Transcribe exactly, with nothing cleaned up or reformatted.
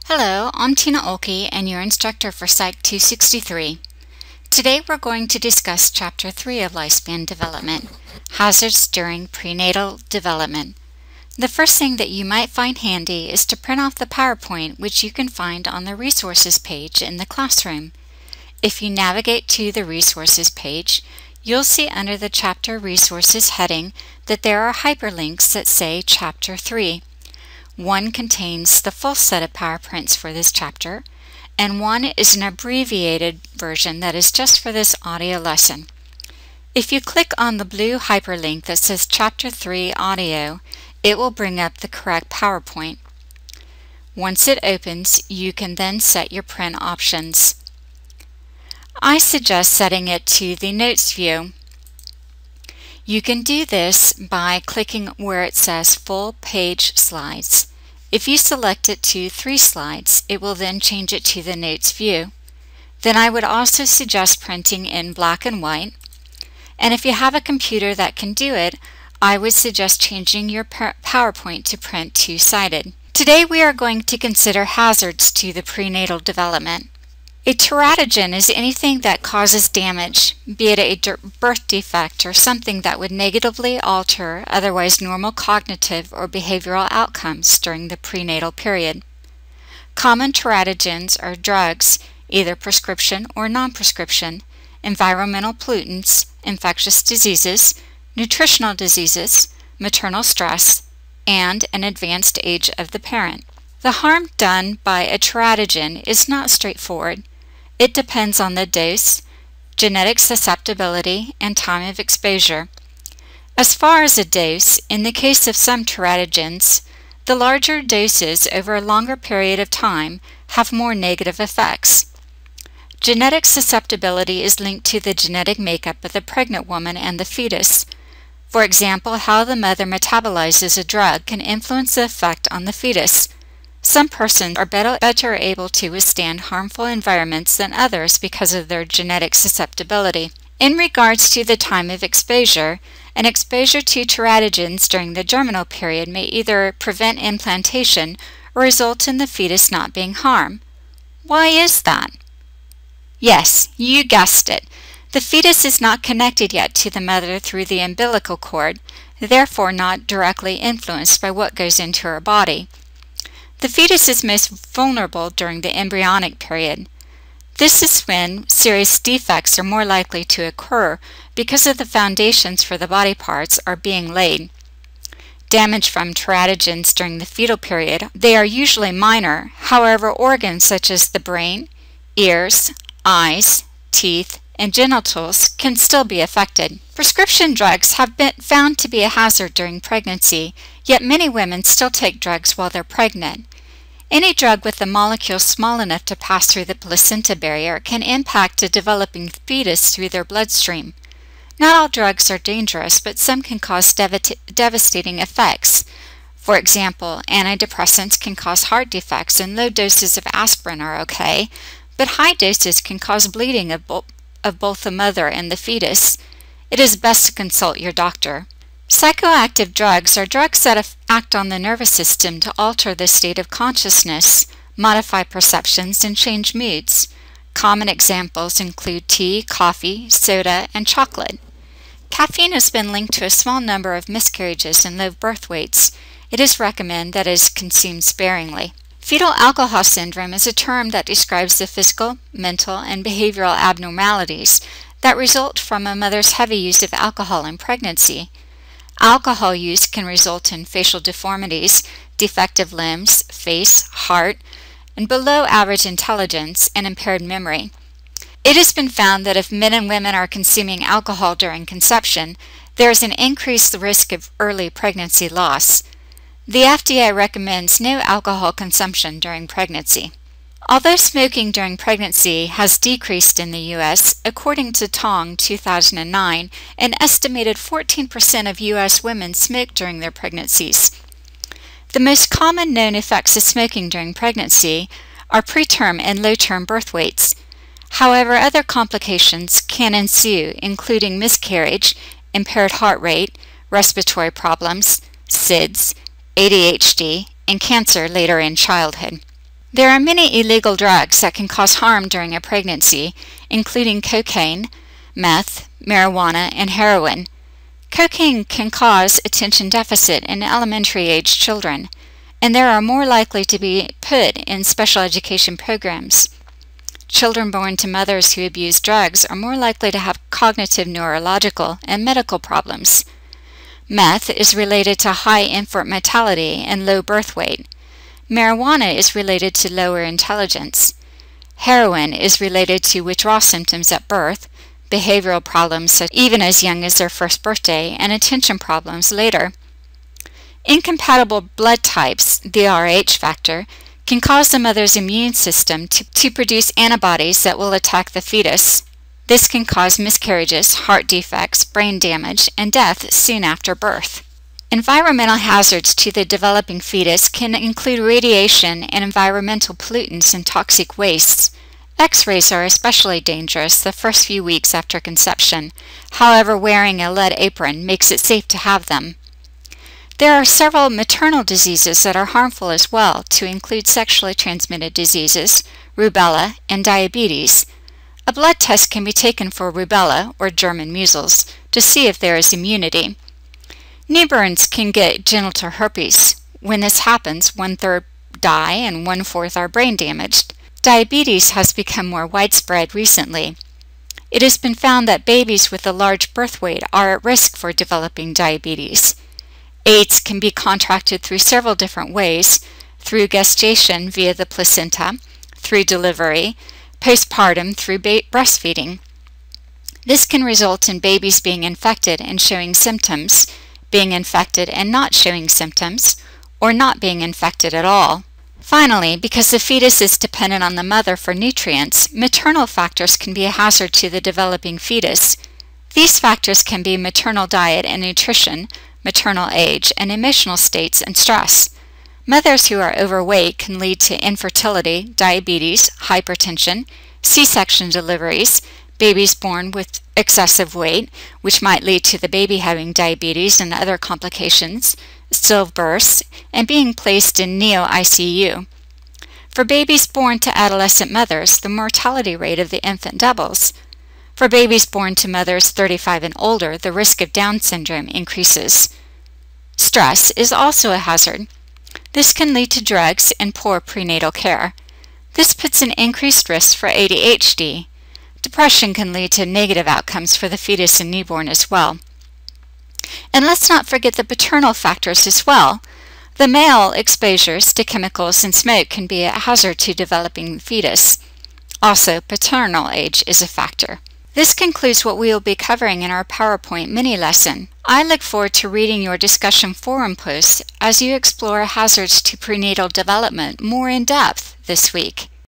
Hello, I'm Tina Olke and your instructor for Psych two sixty-three. Today we're going to discuss Chapter three of Lifespan Development, Hazards During Prenatal Development. The first thing that you might find handy is to print off the PowerPoint, which you can find on the Resources page in the classroom. If you navigate to the Resources page, you'll see under the Chapter Resources heading that there are hyperlinks that say Chapter three. One contains the full set of PowerPrints for this chapter, and one is an abbreviated version that is just for this audio lesson. If you click on the blue hyperlink that says Chapter three Audio, it will bring up the correct PowerPoint. Once it opens, you can then set your print options. I suggest setting it to the Notes view. You can do this by clicking where it says Full Page Slides. If you select it to three slides, it will then change it to the Notes view. Then I would also suggest printing in black and white. And if you have a computer that can do it, I would suggest changing your PowerPoint to print two-sided. Today we are going to consider hazards to the prenatal development. A teratogen is anything that causes damage, be it a birth defect or something that would negatively alter otherwise normal cognitive or behavioral outcomes during the prenatal period. Common teratogens are drugs, either prescription or non-prescription, environmental pollutants, infectious diseases, nutritional diseases, maternal stress, and an advanced age of the parent. The harm done by a teratogen is not straightforward. It depends on the dose, genetic susceptibility, and time of exposure. As far as a dose, in the case of some teratogens, the larger doses over a longer period of time have more negative effects. Genetic susceptibility is linked to the genetic makeup of the pregnant woman and the fetus. For example, how the mother metabolizes a drug can influence the effect on the fetus. Some persons are better, better able to withstand harmful environments than others because of their genetic susceptibility. In regards to the time of exposure, an exposure to teratogens during the germinal period may either prevent implantation or result in the fetus not being harmed. Why is that? Yes, you guessed it. The fetus is not connected yet to the mother through the umbilical cord, therefore not directly influenced by what goes into her body. The fetus is most vulnerable during the embryonic period. This is when serious defects are more likely to occur because of the foundations for the body parts are being laid. Damage from teratogens during the fetal period, they are usually minor. However, organs such as the brain, ears, eyes, teeth, and genitals can still be affected. Prescription drugs have been found to be a hazard during pregnancy, yet many women still take drugs while they're pregnant. Any drug with a molecule small enough to pass through the placenta barrier can impact a developing fetus through their bloodstream. Not all drugs are dangerous, but some can cause dev devastating effects. For example, antidepressants can cause heart defects, and low doses of aspirin are okay, but high doses can cause bleeding of, bo of both the mother and the fetus. It is best to consult your doctor. Psychoactive drugs are drugs that act on the nervous system to alter the state of consciousness, modify perceptions, and change moods. Common examples include tea, coffee, soda, and chocolate. Caffeine has been linked to a small number of miscarriages and low birth weights. It is recommended that it is consumed sparingly. Fetal alcohol syndrome is a term that describes the physical, mental, and behavioral abnormalities that result from a mother's heavy use of alcohol in pregnancy. Alcohol use can result in facial deformities, defective limbs, face, heart, and below average intelligence and impaired memory. It has been found that if men and women are consuming alcohol during conception, there is an increased risk of early pregnancy loss. The F D A recommends no alcohol consumption during pregnancy. Although smoking during pregnancy has decreased in the U S, according to Tong two thousand nine, an estimated fourteen percent of U S women smoke during their pregnancies. The most common known effects of smoking during pregnancy are preterm and low-term birth weights. However, other complications can ensue, including miscarriage, impaired heart rate, respiratory problems, S I D S, A D H D, and cancer later in childhood. There are many illegal drugs that can cause harm during a pregnancy, including cocaine, meth, marijuana, and heroin. Cocaine can cause attention deficit in elementary-age children, and they are more likely to be put in special education programs. Children born to mothers who abuse drugs are more likely to have cognitive, neurological, and medical problems. Meth is related to high infant mortality and low birth weight. Marijuana is related to lower intelligence. Heroin is related to withdrawal symptoms at birth, behavioral problems such even as young as their first birthday, and attention problems later. Incompatible blood types, the R H factor, can cause the mother's immune system to, to produce antibodies that will attack the fetus. This can cause miscarriages, heart defects, brain damage, and death soon after birth. Environmental hazards to the developing fetus can include radiation and environmental pollutants and toxic wastes. X-rays are especially dangerous the first few weeks after conception. However, wearing a lead apron makes it safe to have them. There are several maternal diseases that are harmful as well, to include sexually transmitted diseases, rubella, and diabetes. A blood test can be taken for rubella, or German measles, to see if there is immunity. Newborns can get genital herpes. When this happens, one-third die and one-fourth are brain damaged. Diabetes has become more widespread recently. It has been found that babies with a large birth weight are at risk for developing diabetes. AIDS can be contracted through several different ways: through gestation via the placenta, through delivery, postpartum through breastfeeding. This can result in babies being infected and showing symptoms, being infected and not showing symptoms, or not being infected at all. Finally, because the fetus is dependent on the mother for nutrients, maternal factors can be a hazard to the developing fetus. These factors can be maternal diet and nutrition, maternal age, and emotional states and stress. Mothers who are overweight can lead to infertility, diabetes, hypertension, C-section deliveries, babies born with excessive weight, which might lead to the baby having diabetes and other complications, stillbirths, and being placed in neo-I C U. For babies born to adolescent mothers, the mortality rate of the infant doubles. For babies born to mothers thirty-five and older, the risk of Down syndrome increases. Stress is also a hazard. This can lead to drugs and poor prenatal care. This puts an increased risk for A D H D. Depression can lead to negative outcomes for the fetus and newborn as well. And let's not forget the paternal factors as well. The male exposures to chemicals and smoke can be a hazard to developing the fetus. Also, paternal age is a factor. This concludes what we will be covering in our PowerPoint mini lesson. I look forward to reading your discussion forum posts as you explore hazards to prenatal development more in depth this week.